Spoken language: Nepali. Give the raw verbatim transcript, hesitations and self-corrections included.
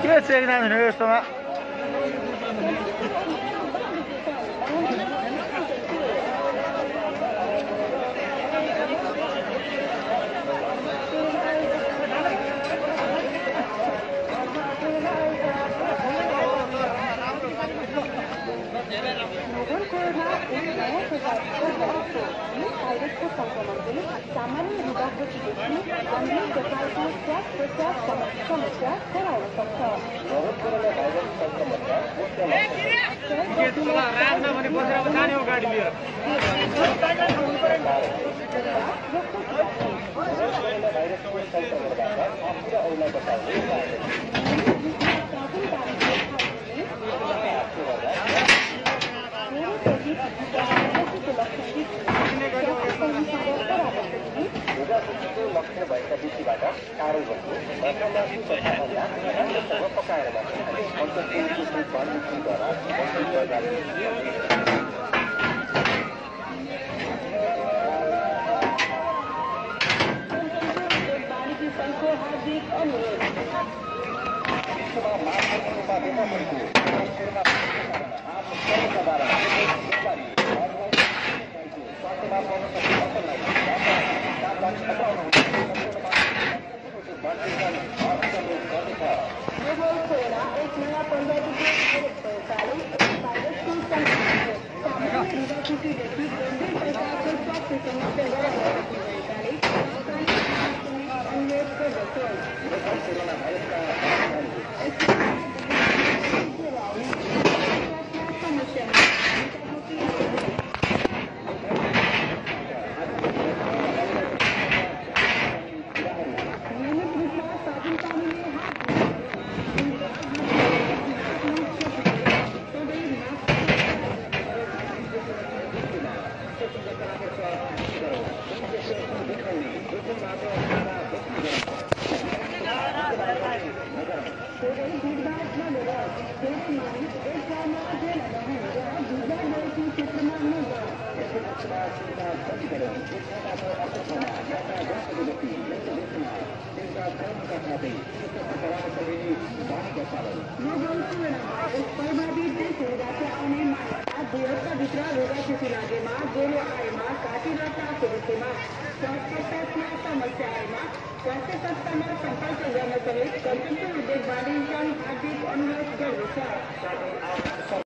के चेक जाँदैन यस्तोमा भाइरसको संक्रमणले सामान्य रुगाखोकी देखि गम्भीर प्रकारको श्वास प्रश्वास समस्या गराउन सक्छ। लक्ष्य भएका बिचीबाट टाढो बस्नु पकाएर हार्दिक अनुरोध एक नया पंजाबी वायरस को सामान्य रुगाखोकी देखि गंभीर प्रकारको स्वास्थ्य समस्या अनुरोध गर्दछ। प्रभावित देशहरूबाट आउने भित्र रोगाखोकी लागेमा ज्वरो आएमा घाँटी र टाउको दुखेमा श्वासप्रश्वासमा समस्या आएमा स्वास्थ्य संस्थामा सम्पर्क गर्न समेत गन्तव्य उद्योग वाणिज्य हार्दिक अनुरोध गर्दछ।